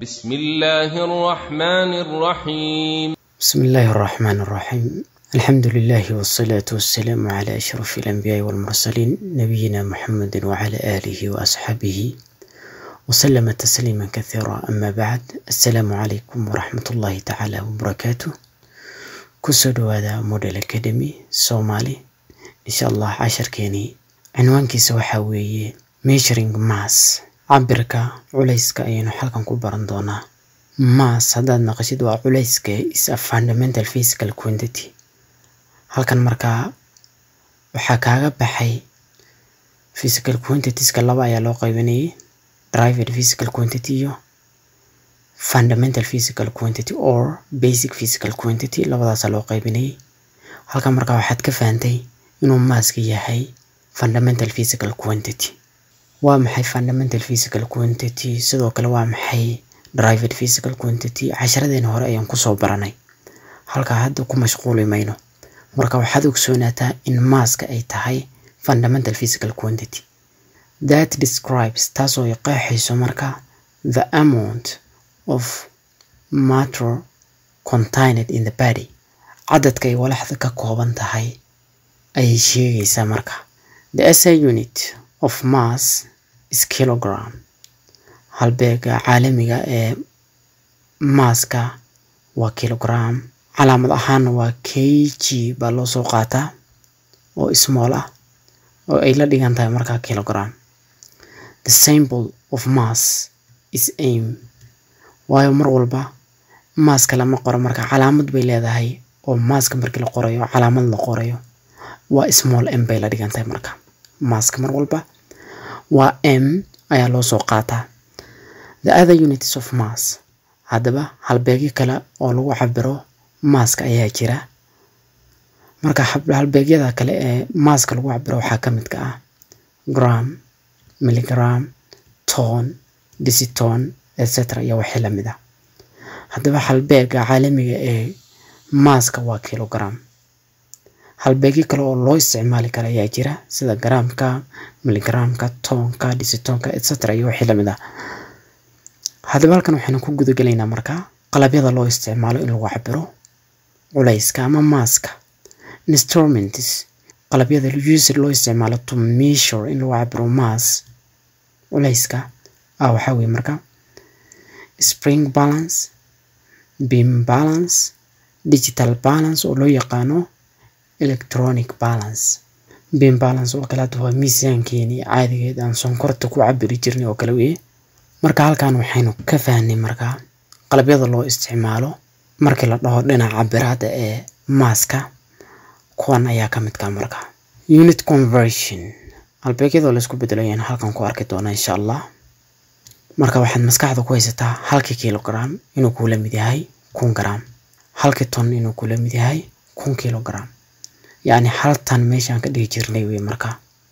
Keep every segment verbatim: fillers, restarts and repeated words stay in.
بسم الله الرحمن الرحيم بسم الله الرحمن الرحيم الحمد لله والصلاة والسلام على أشرف الأنبياء والمرسلين نبينا محمد وعلى آله وأصحابه وسلم تسليما كثيرا. أما بعد، السلام عليكم ورحمة الله تعالى وبركاته. كسدو هذا موديل أكاديمي سومالي إن شاء الله عشر كيني عنوان كيسو حاوي measuring mass عبرك عليسك أينو حلقا كبران دونا. mass هذا نقشد وعليسك is a fundamental physical quantity. halkan markaa waxaa kaaga baxay physical quantities ka laba ayaa loo qaybinayay, derived physical quantity iyo fundamental physical quantity or basic physical quantity. labadaas loo qaybinayay. halkan markaa waxaad ka fahantay inuu mass-ka yahay fundamental physical quantity. waa maxay fundamental physical quantity? sidoo kale waa maxay derived physical quantity? casharadeen hore ayaan ku soo baranay, halka hadda ku mashquuli mayno. marka waxaad ogsoonataa in mass-ka ay tahay fundamental physical quantity that describes taasoo ay qeexayso marka the amount of matter contained in the body. cadadka ay walaxda ka kooban tahay ayay sheegaysaa marka. the S I unit of mass is kilogram. halbeega caalamiga ee mass-ka waa kilogram. calaamad ahaan waa kg baa loo soo qaataa oo small ah oo ay la dhigan tahay markaa kilogram. the symbol of mass is m. waayo mar walba mass-ka lama qoro marka calaamad bay leedahay oo mass-ka markii la qorayo calaamad la qorayo waa small m bay la dhigan tahay marka. mass-ka mar walba waa m ayaa loo soo qaataa. the other units of mass haddaba halbeegyo kale oo lagu cabiro mass-ka ayaa jira. marka halbeegyada kale ee mass-ka lagu cabiro waxaa ka mid ah gram, milligram, ton, deciton, et cetera iyo wixii la mid ah. haddaba halbeega caalamiga ee mass-ka waa kilogram. halbeegyo kale oo loo isticmaali karo ayaa jira sida gramka, milligramka, tonka, decitonka, et cetera iyo wixii la mid ah. haddaba halkan waxaynu ku guda gelaynaa marka qalabyada loo isticmaalo in lagu cabiro culayska ama mass-ka. instruments qalabyada used loo isticmaalo to measure in lagu cabiro mass culayska ah waxaa weeye marka spring balance, beam balance, digital balance oo loo yaqaano electronic balance. beam balance oo kale waa miisaankeeni caadigeed aan sonkorta ku cabiri jirnay oo kale weeye. marka halkan waxaynu ka fahnay marka qalabyada loo isticmaalo markii la dhaho dhinaca cabiraada ee mass-ka. kuwan ayaa ka mid ka marka unit conversion halbeegyada la isku bedelayaan halkan ku arki doona insha Allah. marka waxaad maskaxda ku haysataa halkii kilogram inuu ku la mid yahay kun gram, halkii ton inuu ku la mid yahay kun kilogram, yani hal tan meeshaan ka dhigi jirnay way marka.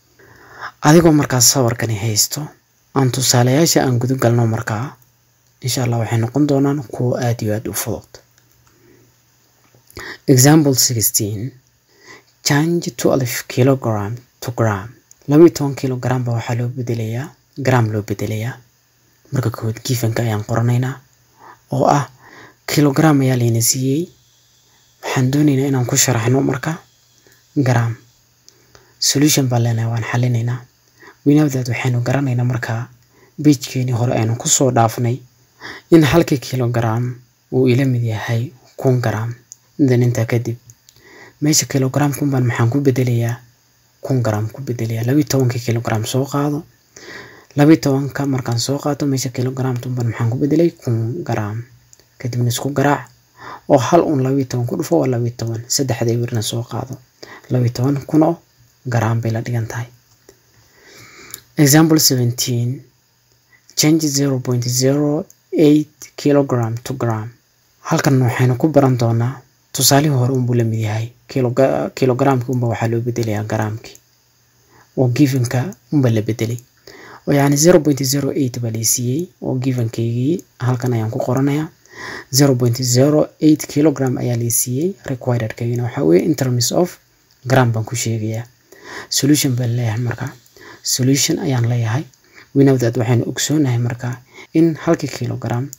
adigoo markaas sawirkani haysto aan tusaalayaasha aan gudu galno marka insha Allah waxay noqon doonaan kuwo aad iyo aad u fudud. example sixteen change twelve kilogram to gram. laba iyo toban kilogram ba waxaa loo bedelayaa gram loo bedelayaa. marka kood gifanka ayaan qoranaynaa oo ah kilogram ayaa layna siiyey. waxaan doonaynaa inaan ku sharaxno marka gram. solution baa leenahay waan xalinaynaa. winawdaad waxaynu garanaynaa marka page-keeni hore aynu ku soo dhaafnay in halkii kilogram uu ila mid yahay kun gram. dan inta kadib meesha kilogram kun baan maxaan ku bedelayaa kun gram ku bedelayaa. laba iyo toban kilogram soo qaado. laba iyo toban ka markaan soo qaato meesha kilogram tun baan maxaan ku bedelay kun gram. kadibna isku garaac oo hal un laba iyo toban ku dhufo waa laba iyo toban. saddexda wirna soo qaado. laba iyo toban kun oo gram bay la dhigan tahay. example seventeen change zero point zero eight kilogram to gram. halkan waxaynu ku baran doonaa tusaalihii hore unbuu la mid yahay kilogramki unba waxaa loo bedelayaa gramki oo givenka unba la bedelay oo yani zero point zero eight baa la siiyey oo givenkeygii halkan ayaan ku qoranayaa. zero point zero eight kilogram ayaa la siiyey. required keygina waxaa weeye in terms of gram baan ku sheegayaa. solution baan leeyahay marka solution ayaan leeyahay. winawdaad waxaynu ogsoonahay marka in halkii kilogram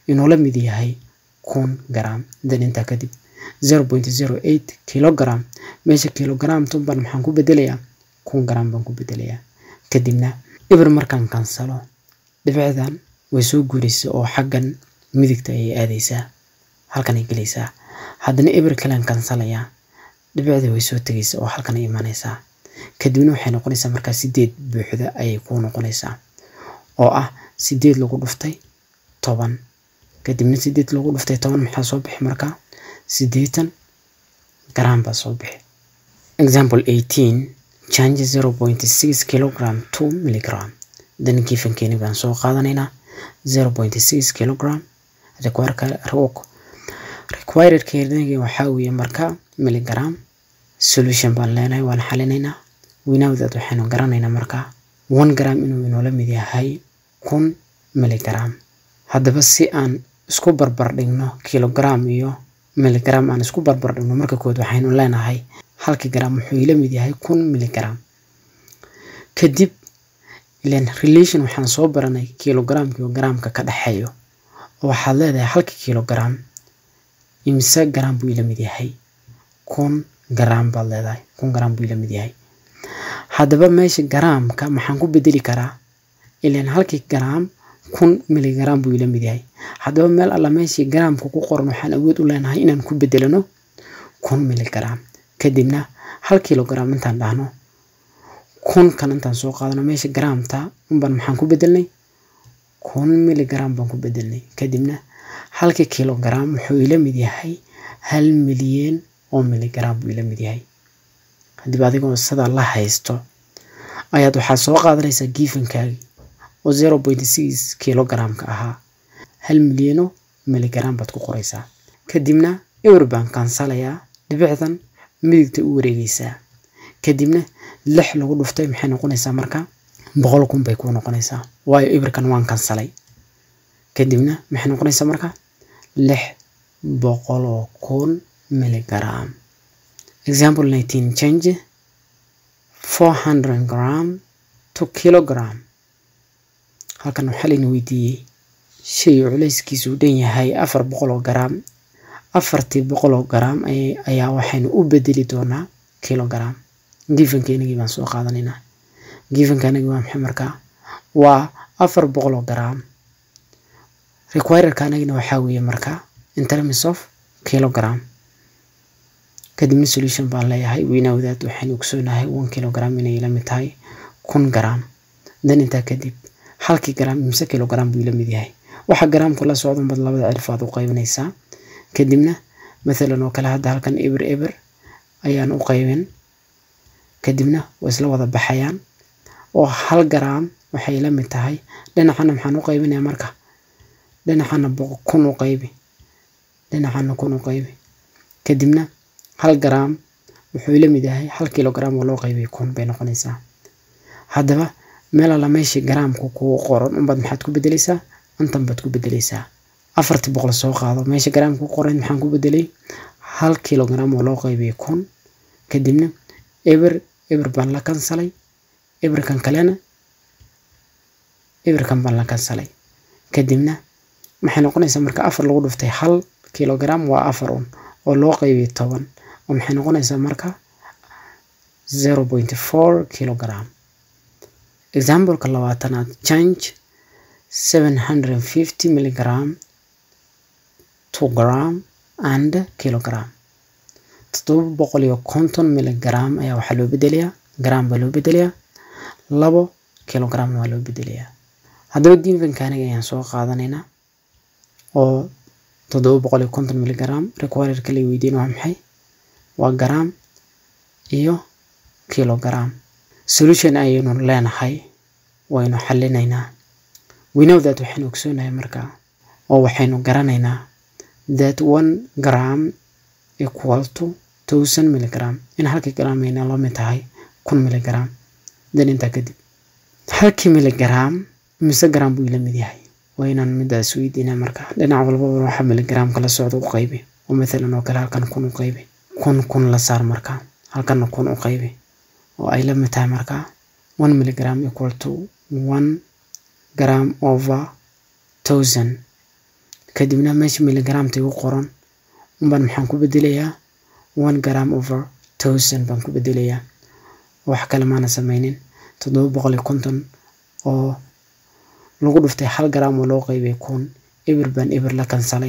inuu la mid yahay kun gram. dan inta kadib zero point zero eight kilogram meesha kilogram tumban maxaan ku bedelayaa kun gram baan ku bedelayaa. kadibna ibir markaan kansalo dhibicdan way soo guuraysaa oo xaggan midigta ay aadaysaa halkan ay gelaysaa. haddana ibir kale kansalayaa dhibicda way soo tagaysaa oo halkan ay imanaysaa. kadibna waxay noqonaysaa markaa sideed buuxda ayay ku noqonaysaa oo ah sideed lagu dhuftay toban. kadibna sideed lagu dhuftay toban maxaa soo bixi markaa sideetan gram baa soo bixi. example eighteen change zero point six kilogram to milligram. dan gifankeeni baan soo qaadanaynaa zero point six kilogram required keeni waxaa weeye markaa milligram. solution baan leenahay waan xalinaynaa. winawdaad waxaynu garanaynaa markaa one gram inuu inoola mid yahay kun milligram. haddaba si aan isku barbar dhigno kilogram iyo milligram aan isku barbar dhigno marka kood waxaynu leenahay halkii gram wuxuu ila mid yahay kun milligram. kadib ileen relation waxaan soo baranay kilogram iyo gramka ka dhaxeeyo oo waxaad leedahay halkii kilogram imisa gram buu ila mid yahay kun gram baad leedahay kun gram buu ila mid yahay. haddaba meesha gramka maxaan ku bedeli karaa ileen halkii gram kun milligram buu ila mid yahay. haddaba meel alla meeshii gramka ku qoran waxaan awood u leenahay inaan ku bedelano kun milligram. kadibna hal kilogram intaan dhahno kun kan intaan soo qaadano meesha gramta unban maxaan ku bedelnay kun milligram baan ku bedelnay. kadibna halkii kilogram wuxuu ila mid yahay hal milyan oo milligram buu ila mid yahay. hadib adigoo sida la haysto ayaad waxaa soo qaadanaysaa gifankaagi oo zero point six kilogram ka ahaa hal milyan oo milligram baad ku qoraysaa. kadibna ibir baan kansalayaa dhibicdan midigta u wareegaysaa. kadibna lix lagu dhuftay maxay noqonaysaa markaa boqol kun bay ku noqonaysaa waayo ibirkan waan kansalay. kadibna maxay noqonaysaa markaa lix boqol oo kun milligram. example nineteen change four hundred gram to kilogram. halkan waxaa layna weydiiyey shay culayskiisu u dhan yahay afar boqol oo gram. afartii boqol oo gram ayaa waxaynu u bedeli doonaa kilogram. gifankeenagii baan soo qaadanaynaa. gifankanagii waa maxay markaa waa afar boqol oo gram. requiredkanagina waxaa weeye markaa in terms of kilogram. kadibna solution baan leeyahay winawdaad waxaynu ogsoonahay one kilogram inay la mid tahay kun gram. dan intaa kadib halkii gram imse kilogram buu la mid yahay waxa gramku la socdo bad labada cirfaad u qaybinaysaa. kadibna مثلا oo kala hadda halkan ibir ibir ayaan u qaybin. kadibna way isla wada baxayaan oo hal gram waxay la mid tahay dhinacana maxaan u qaybinayaa marka dhinacana kun u qaybi dhinacana kun u qaybi. kadibna hal gram wuxuu la mid yahay hal kilogram oo loo qaybiyay kun bay noqonaysaa. haddaba meel la meeshii gramku ku qoran umbad maxaad ku bedelaysaa intan baad ku bedelaysaa. afartii boqol soo qaado meesha gramku ku qoran maxaan ku bedelay hal kilogram oo loo qaybiyay kun. kadibna ibir ibir baan la kansalay ibirkan kalena ibirkan baan la kansalay. kadibna maxay noqonaysaa marka afar lagu dhuftay hal kilogram waa afar un oo loo qaybiyay toban oo maxay noqonaysaa marka zero point four kilogram. example ka labaatanaad change seven hundred fifty milligram to gram and kilogram. toddoba boqol iyo konton milligram ayaa waxaa loo bedelayaa gram baa loo bedelayaa labo kilogram waa loo bedelayaa. haddaba gifankaaniga ayaan soo qaadanaynaa oo toddoba boqol iyo konton milligram required kale weydiin waa maxay waa gram iyo kilogram. solution ayaynu leenahay waynu xalinaynaa. winawdaad waxaynu ogsoonahay markaa oo waxaynu garanaynaa that one gram equal to thousand milligram in halkii gram ayna la mid tahay kun milligram. dan intaa kadib halkii milligram mise gram buu ila mid yahay waa inaan midaas weydiinaa markaa dhinac walba waxa milligram kala socdo u qaybi oo مثلا oo kale halkan kun u qaybi kun kun la saar markaa halkan kun u qaybi oo ay la mid tahay markaa one milligram equal to one gram over thousand. kadibna meesha milligramta igu qoran unbaan maxaan ku bedelayaa one gram over thousand baan ku bedelayaa wax kale maana samaynin toddoba boqol iyo konton oo lagu dhuftay hal gram oo loo qaybay kun eber baan eber la kansalay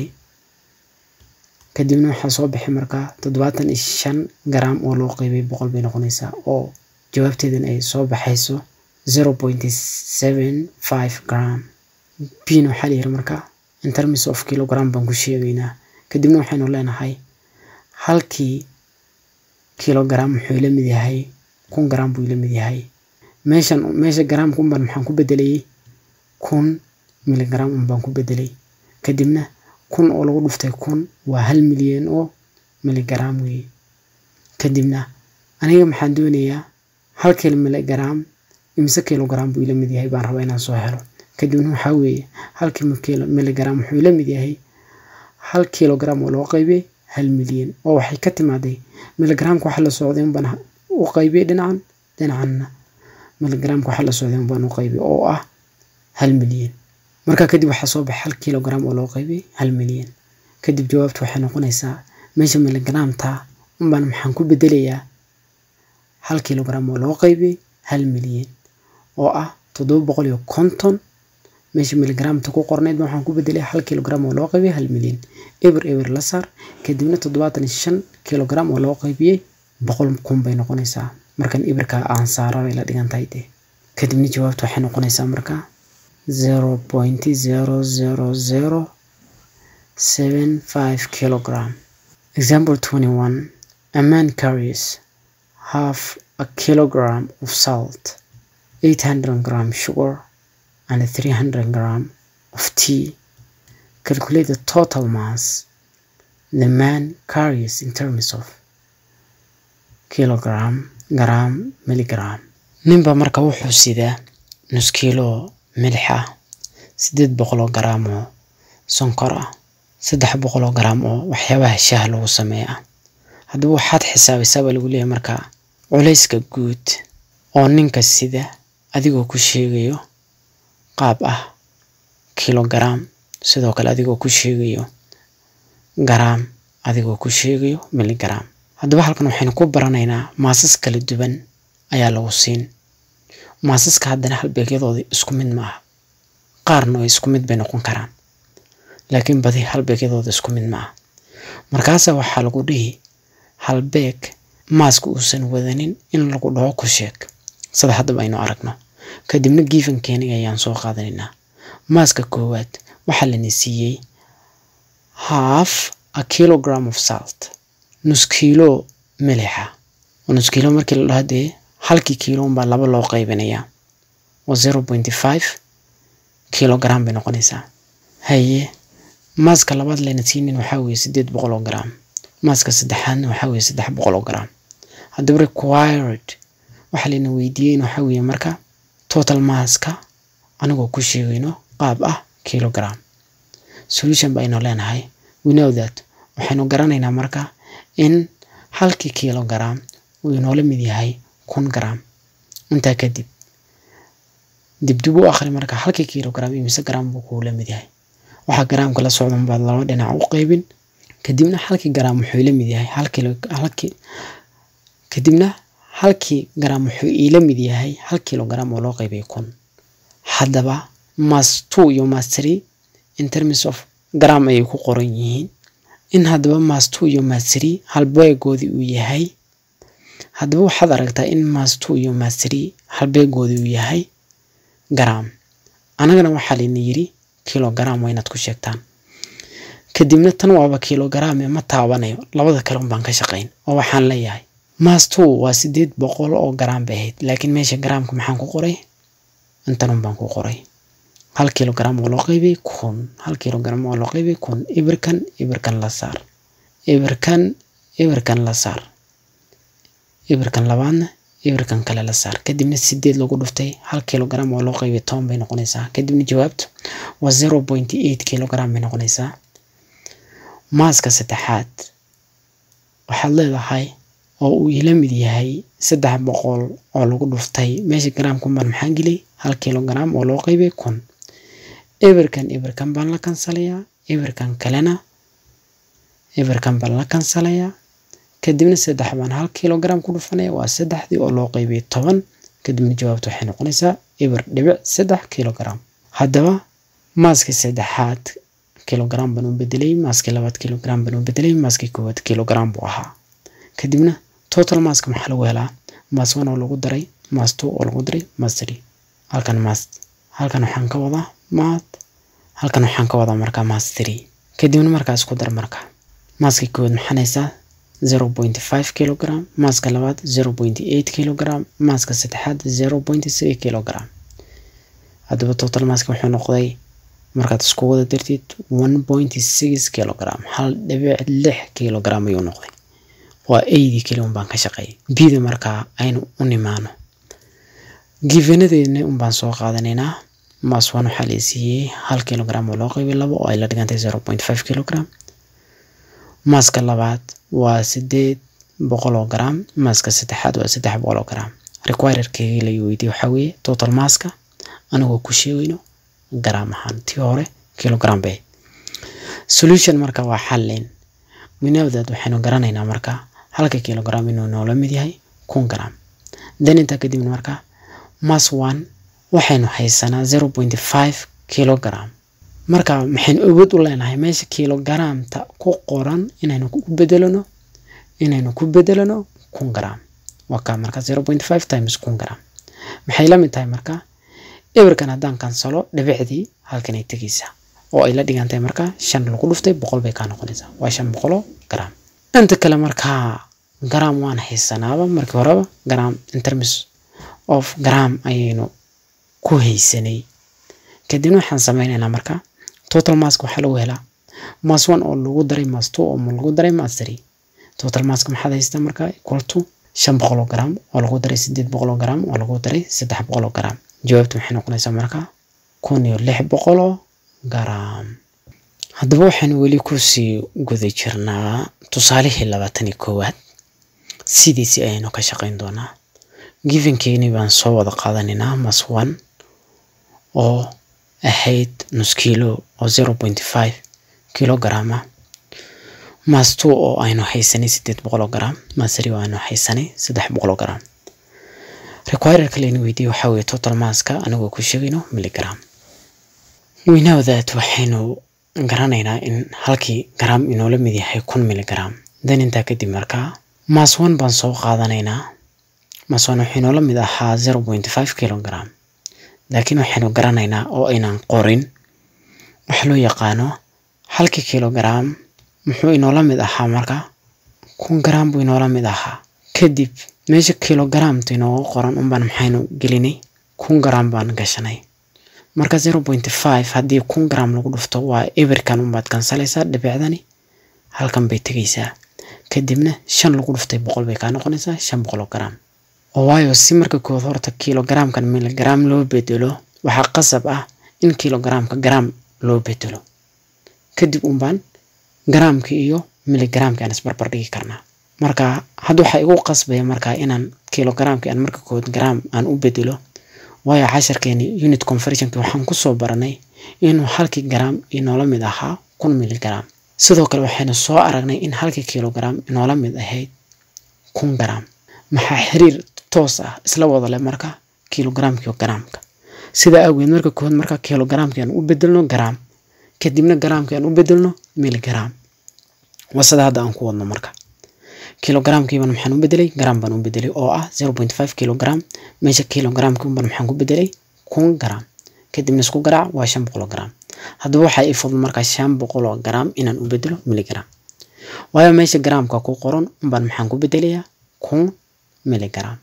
kadibna waxaa soo bixi markaa toddobaatan iyo shan gram oo loo qaybay boqol bay noqonaysaa oo jawaabteedan ay soo baxayso zero point seven five gram. P waxaa la yiri markaa in terms of kilogram baan ku sheegaynaa kadibna waxaynu leenahay halkii kilogram wuxuu la mid yahay kun gram buu la mid yahay meeshan meesha gram kun baan maxaan ku bedelay kun milligram baan ku bedelay kadibna kun oo lagu dhuftay kun waa hal milyan oo milligram weey kadibna aniga maxaan doonayaa hal milligram imisa kilogram buu la mid yahay baan rabaa inaan soo helo kadibna waxa weeye halkii milligram wuxuu la mid yahay hal kilogram oo loo qaybay hal milyan oo waxay ka timaaday milligram waxa la socday in baan u qaybay dhinacan dhinacanna milligram waxa la socday in baan u qaybay oo ah hal milyan marka kadib waxa soo baxay hal kilogram oo loo qaybay hal milyan kadib jawaabtu waxay noqonaysaa meesha milligramta in baan maxaan ku bedelayaa hal kilogram oo loo qaybay hal milyan oo ah toddoba boqol iyo konton meesha milligramta ku qornayd waxaan ku bedelay hal kilogram oo loo qaybay hal milyan eber eber la saar kadibna toddobaatan iyo shan kilogram oo loo qaybiyay boqol kun bay noqonaysaa markan eberka aan saaray la dhigantahay kadibna jawaabtu waxay noqonaysaa markaa zero point zero zero zero seven five kilogram. Example twenty-one. A man carries half a kilogram of salt, eight hundred gram sugar, and three hundred gram of tea. Calculate the total mass the man carries in terms of kilogram, gram, milligram. Nimba marka wuxuu sidaa nus kilo milix ah sideed boqol gram oo sonkor ah saddex boqol gram oo waxyaabaha shaah lagu sameeyo haddaba waxaad xisaabisaa lagu leeyahay marka culayska guud oo ninka sida adigoo ku sheegayo qaab ah kilogram sidoo kale adigoo ku sheegayo gram adigoo ku sheegayo milligram haddaba halkan waxaynu ku baranaynaa maasas kala duwan ayaa lagu siin maasaska haddana halbeegyadooda isku mid ma aha qaarna isku mid bay noqon karaan laakiin badi halbeegyadooda isku mid ma aha markaas waxa lagu dhihi halbeeg maasku uusan wadanin in lagu dhaho ku sheeg sida hadda aynu aragno kadibna given keenay ayaan soo qaadanaynaa maaska koowaad waxa la nisiyay half a kilogram of salt nus kilo milixa nus kilo markii la dhahday halkii kilo baa laba loo qaybinayaa waa zero point five kilogram bay noqonaysaa haye maaska labaad la nasiinin waxa weeye sideed boqol gram maaska saddexaadna waxa weeye saddex boqol gram haddaba required waxa la weydiiyay waxa weeye marka total maaska anagoo ku sheegayno qaab ah kilogram solution baynu leenahay we know that waxaanu garanaynaa marka in halkii kilogram uu inoo la mid yahay kun gram inta kadib dib dib u akhri marka halkii kilogram imisa gram buu ku la mid yahay waxa gramka la socdo baad laba dhinac u qaybin kadibna halkii gram wuxuu la mid yahay hal kilo halkii kadibna halkii gram wuxuu ila mid yahay hal kilogram oo loo qaybay kun haddaba mass two iyo mass three in terms of gram ay ku qoran yihiin in haddaba mass two iyo mass three halbeegoodii uu yahay haddaba waxaad aragtaa in mass two iyo mass three halbeegoodii uu yahay gram anagana waxa la yiri kilogram waa inaad ku sheegtaan kadibna tan waaba kilogram ma taabanayo labada kale baan ka shaqeyn oo waxaan leeyahay mass two waa sideed boqol oo gram bahayd laakiin meesha gramka maxaan ku qoray intan baan ku qoray hal kilogram oo loo qaybay kun hal kilogram oo loo qaybay kun iberkan iberkan la saar iberkan iberkan la saar iberkan labaadna iberkan kale la saar kadibna sideed lagu dhuftay hal kilogram oo loo qaybay toban bay noqonaysaa kadibna jawaabtu waa zero point eight kilogram bay noqonaysaa maaska saddexaad waxaad leedahay oo uu ila mid yahay saddex boqol oo lagu dhuftay meesha gramku baan maxaan gelay hal kilogram oo loo qaybay kun iberkan iberkan baan la kansalayaa eberkan kalena eberkan baan la kansalaya kadibna saddex baan hal kilogram ku dhufanaya waa saddexdii oo loo qaybiyay toban kadibna jawaabtu waxay noqonaysaa eber dhibic saddex kilogram haddaba maaska saddexaad kilogram baan u bedelay maaska labaad kilogram baan u bedelay maaska koowaad kilogram buu ahaa kadibna total maaska maxaa lagu helaa maas one oo lagu daray maas two oo lagu daray maas three halkan maas halkan waxaan ka wadaa maad halkan waxaan ka wadaa markaa maas three kadibna markaa isku dar markaa maaska koowaad maxaan haysaa zero point five kilogram maaska labaad zero point eight kilogram maaska saddexaad zero point three kilogram haddaba total maaska wuxuu noqday markaad isku wada dartid one point six kilogram hal dhibic lix kilogram ayuu noqday waa eighty kilo baan ka shaqeeyay bida markaa aynu u nimaano givenadeena un baan soo qaadanaynaa maas one waxaa la siiyay hal kilogram oo loo qaybiyay labo oo ay la dhigantay zero point five kilogram maaska labaad waa sideed boqol oo gram maaska saddexaad waa saddex boqol oo gram requiredkeega la weydiiyay waxa weeye total maaska anagoo ku sheegayno gram ahaan tii hore kilogram bay solution marka waa xalin winawdad waxaanu garanaynaa marka halka kilogram inuu noola mid yahay one gram dan inta kadib marka mass one waxaanu haysanaa zero point five kilogram marka maxaan awood u leenahay meesha kilogramta ku qoran inaynu ku bedelano inaynu ku bedelano one gram waka marka zero point five times one gram maxay la mid tahay marka eberkan haddaan kansalo dhibicdii halkan ay tegaysaa oo ay la dhigantay marka shan lagu dhuftay boqol bay ka noqonaysaa waa shan boqol gram inta kale marka gram waan haysanaaba markii horeba gram in terms of gram ayaynu ku haysanay kadibna waxaan sameynaynaa marka total mass waxa lagu helaa mass one oo lagu daray mass two oo lagu daray mass three total mass maxaa haystaa marka equal to shan boqol gram oo lagu daray sideed boqol gram oo lagu daray saddex boqol gram jawaabtu waxay noqonaysaa marka kun iyo lix boqol gram haddaba waxaan weli ku sii guda jirnaa tusaalihii labaatan iyo koowaad sidiisi ayaynu ka shaqayn doonaa givenkeeni baan soo wada qaadanaynaa mass one oo ahayd nus kilo oo zero point five kilogram mass two oo aynu haysanay sideed boqol gram mass three oo aynu haysanay saddex boqol gram required kale in weydiiyo waxa weeye total masska anagoo ku sheegayno milligram we know that waxaynu garanaynaa in halkii gram inoo la mid yahay one milligram dan inta kadib marka mass one baan soo qaadanaynaa mass one waxay inoo la mid ahaa zero point five kilogram laakiin waxaynu garanaynaa oo aynaan qorin waxa loo yaqaano halkii kilogram muxuu inoo la mid ahaa marka one gram buu inoo la mid ahaa kadib meesha kilogram inoo qoran un baan maxaynu gelinay one gram baan gashanay marka zero point five haddii one gram lagu dhufto waa eberkan un baad kansalaysaa dhibicdani halkan bay tegaysaa kadibna shan lagu dhuftay boqol bay ka noqonaysaa shan boqol gram oo waayo si marka kood horta kilogramkan milligram loo bedelo waxa qasab ah in kilogramka gram loo bedelo kadib un baan gramka iyo milligramka aan isbarbar dhigi karnaa marka hadda waxa igu qasbaya marka inaan kilogramka aan marka kood gram aan u bedelo waayo casharkeeni unit conversion waxaan ku soo baranay inuu halkii gram inoo la mid ahaa one milligram sidoo kale waxaynu soo aragnay in halkii kilogram inoo la mid ahayd one gram maxaa xiriir toos ah isla wada leh marka kilogramka iyo gramka sida awgeed marka kood marka kilogramka aan u bedelno gram kadibna gramka aan u bedelno milligram wasada hadda aan ku wadno marka kilogramkii baan maxaan u bedelay gram baan u bedelay oo ah zero point five kilogram meesha kilogramkii baan maxaan ku bedelay one gram kadibna isku garaac waa shan boqol gram haddaba waxa ay fudud marka shan boqol gram inaan u bedelo milligram waayo meesha gramka ku qoran baan maxaan ku bedelayaa one milligram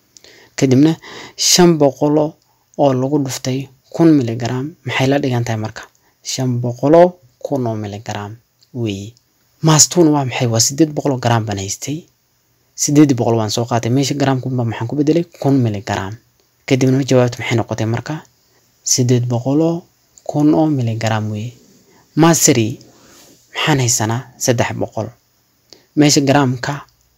kadibna shan boqol oo lagu dhuftay one milligram maxay la dhigantahay marka shan boqol kun oo milligram weey mass two waa maxay waa sideed boqol gram baan haystay sideed boqol waan soo qaatay meesha gramku baan maxaan ku bedelay one milligram kadibna jawaabtu maxay noqotay marka sideed boqol kun oo milligram weey mass three maxaan haysanaa saddex boqol meesha gramka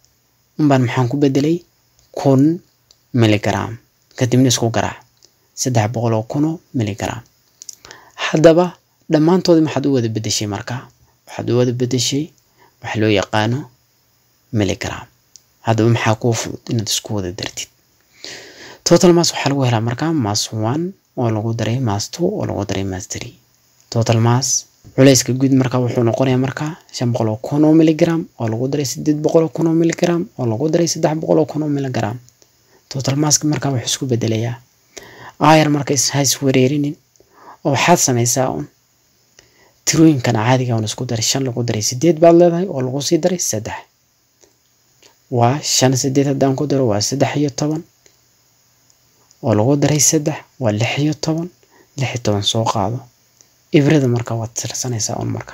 baan maxaan ku bedelay one milligram kadibna isku garaac saddex boqol kun oo milligram haddaba dhammaantoodii maxaad u wada bedeshay markaa waxaad u wada bedeshay waxa loo yaqaano milligram haddaba maxaa kuu fudud inaad isku wada dartid total mass waxaa lagu helaa markaa mass one oo lagu daray mass two oo lagu daray mass three total mass culayska guud markaa wuxuu noqonayaa markaa shan boqol oo kun oo milligram oo lagu daray sideed boqol oo kun oo milligram oo lagu daray saddex boqol oo kun oo milligram total mass markaa wuxuu isku bedelayaa ayar markaa is wareerinin oo waxaad samaysaa un tirooyinkan caadiga ah isku daray shan lagu daray sideed baad leedahay oo lagu sii daray saddex waa shan sideed haddaan ku daro waa saddex iyo toban oo lagu daray saddex waa lix iyo toban lix iyo toban soo qaado ibrada markaa waad tirsanaysaa un marka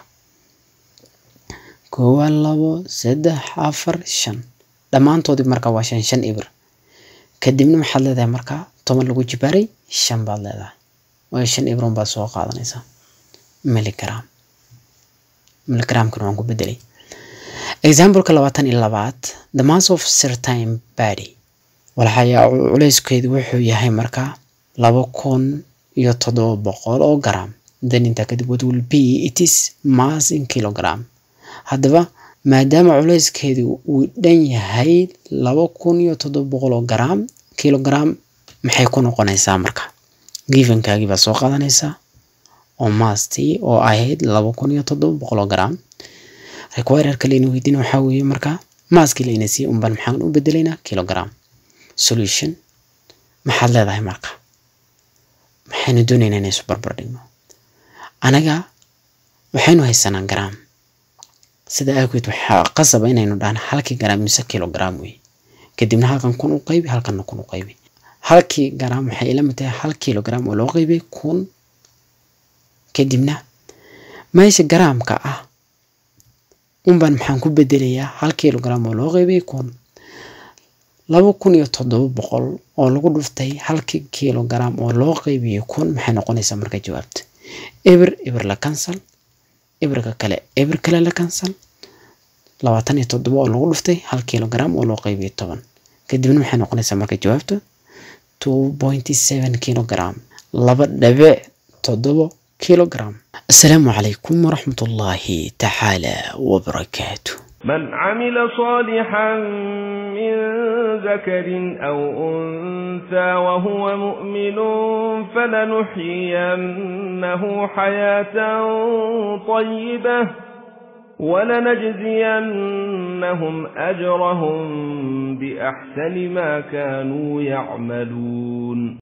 kow labo saddex afar shan dhammaantoodii markaa waa shan shan ibr kadibna maxaad leedahay markaa toban lagu jibaaray shan baad leedahay waa shan ibron baad soo qaadanaysaa milligram milligram kan waan ku bedelay example ka labaatan iyo labaad the mass of certain body walxaya culayskeedu wuxuu yahay markaa laba kun iyo toddoba boqol oo gram then inta kadib what will be it is mass in kilogram haddaba maadaama culayskeedu uu dhan yahay laba kun iyo toddoba boqol oo gram kilogram maxay ku noqonaysaa marka given kaagi baa soo qaadanaysaa oo mass-tii oo ahayd laba kun iyo toddoba boqol oo gram required kale inuu weydiin waxa weeye marka mass-kii la inasi un baan maxaan u bedelaynaa kilogram solution maxaad leedahay marka maxaynu doonaynaa inaynu barbar dhigno anaga waxaynu haysanaa gram sida awgeed waxaa qasaba inaynu dhahan halkii gram mise kilogram wey kadibna halkan kun u qaybi halkan kun u qaybi halkii gram waxay ila mid tahay hal kilogram oo loo qaybay kun kadibna meesha gramka ah un baan maxaan ku bedelayaa hal kilogram oo loo qaybay kun laba kun iyo toddoba boqol oo lagu dhuftay halkii kilogram oo loo qaybiyay kun maxay noqonaysaa marka jawaabta eber eber la cancel eberka kale eber kale la cancel labaatan iyo toddoba oo lagu dhuftay hal kilogram oo loo qaybiyay toban kadibna maxay noqonaysaa marka jawaabta two point seven kilogram laba dhibic toddoba kilogram السلام عليكم ورحمة الله تعالى وبركاته من عمل صالحا من ذكر أو أنثى وهو مؤمن فلنحيينه حياة طيبة ولنجزينهم أجرهم بأحسن ما كانوا يعملون